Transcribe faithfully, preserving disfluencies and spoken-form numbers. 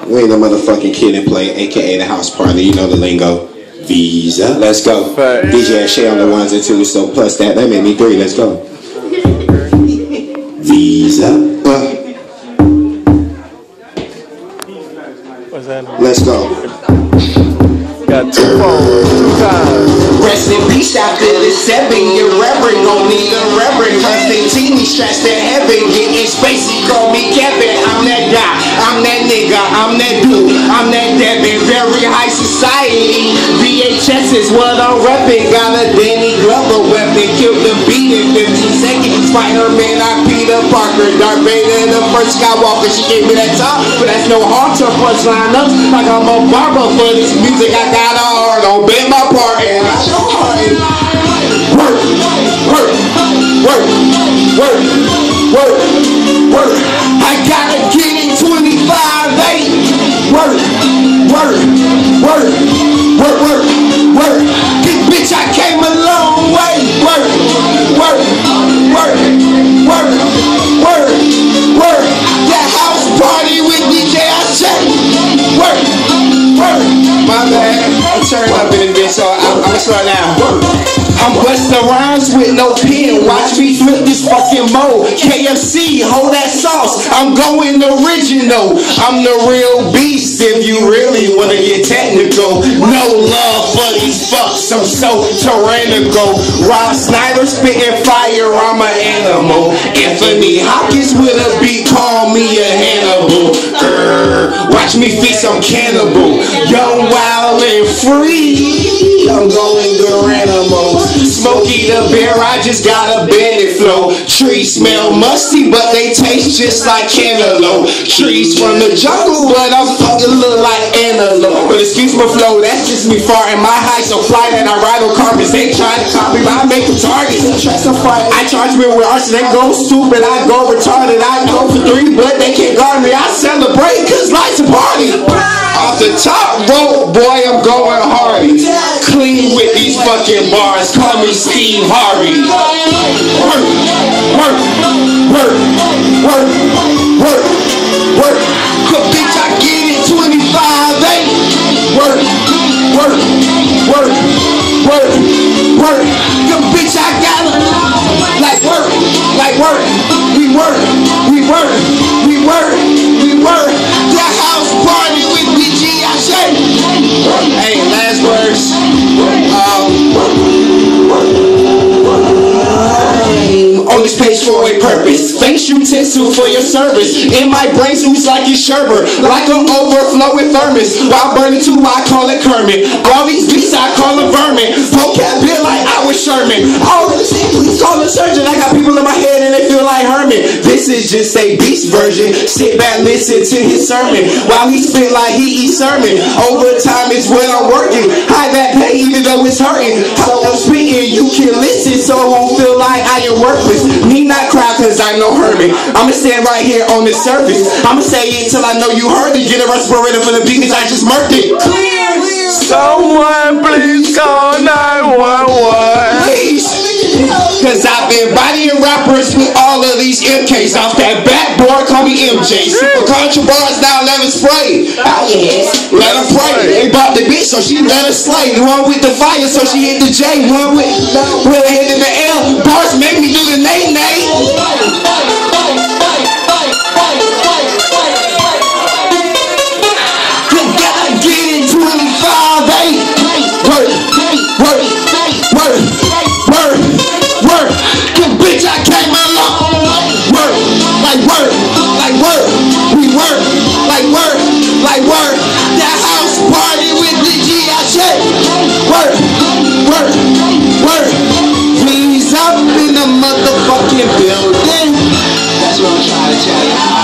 We ain't a motherfucking kid and play, aka the house party. You know the lingo. Visa. Let's go. D J Shay on the ones and twos. So plus that, that made me three. Let's go. Visa. Uh. What's that? Let's go. Got two phones, two times. Rest in peace after the seven. Your reverend gon' need a reverend. Constantine stretched to heaven. Getting spacey, call me Kevin. I'm that guy, I'm that nigga, I'm that dude, I'm that Devin. Very high society. V H S is what I'm reppin'. Got a Danny Glover weapon. Killed the beat in fifteen seconds. Spider-Man, I Peter Parker. Darth Vader, the first Skywalker. She gave me that top, but that's no hard to punchline up. Like I'm a barber for this music. I got a heart, don't bet my part, and I show heart. Work, work, work, work, work, work. I gotta get it twenty-five eight. Work, work, work, work, work, work. This bitch, I came a long way. Work, work, work, work, work, work. That house party with D J I say. Work, work. My bad. I'm turned up in this bitch, so I'm, I'm gonna slow down. I'm busting rhymes with no pen. Watch me flip this fucking mode. K F C, hold that sauce. I'm going original. I'm the real beast. If you really wanna get technical, no love for these fucks. I'm so tyrannical. Rob Snyder spitting fire. I'm an animal. Anthony Hopkins with a beat. Call me a Hannibal. Grr. Watch me feast. I'm cannibal. Young, wild, and free. I'm going Geronimo. Smokey the Bear, I just got a bandit flow. Trees smell musty, but they taste just like cantaloupe. Trees from the jungle, but I'm fucking look like antelope. But excuse my flow, that's just me farting. My high so fly that I ride on carpets. They try to copy, but I make them targets. I charge me with arson, they go stupid, I go retarded. I go for three, but they can't guard me. I celebrate, cause life's a party. Off the top rope, boy, I'm going hardy. Clean with these fucking bars, call me Steve Harvey. Work, work, work, work, work, work. Cause bitch, I get it twenty-five eight. Work, work, work, work, work. Cause bitch, I got it. Like work, like work. We work, we work, we work, we work. The house party with D J I say. Hey, last verse. Um, on this page for a purpose. Face utensil for your service. In my brain ooze like it's sherbet. Like an overflowing thermos. While burning two, I call it Kermit. All these beats I call it vermin. Vocab bill like I was Sherman. All of the shit, please call a surgeon. I got people in my head and they feel like Herman. This is just a beast version. Sit back, listen to his sermon. While he spit like he eats sermon. Overtime is when I'm working. High that pay even though it's hurting. So I'm speaking, you can listen so I won't feel like I am worthless. Need not cry cause I know Herman. I'ma stand right here on the surface. I'ma say it till I know you heard it. Get a respirator for the beat cause I just murked it. Clear. Someone please call nine one one. Please. Cause I've been bodying rappers with all of these M Ks. Off that backboard, call me M J. Super contrabars now let us spray. Oh yes, let her pray. They bought the bitch so she let her slay. The one with the fire so she hit the J. One with with a hit in the L. Bars make me do the nay nay. Work, work, work, work, work. Cause bitch, I came along. Work, like work, like work. We work, like work, like work. That house party with D J I say. Work, work, work. Please up in the motherfucking building. That's what I'm trying to tell you.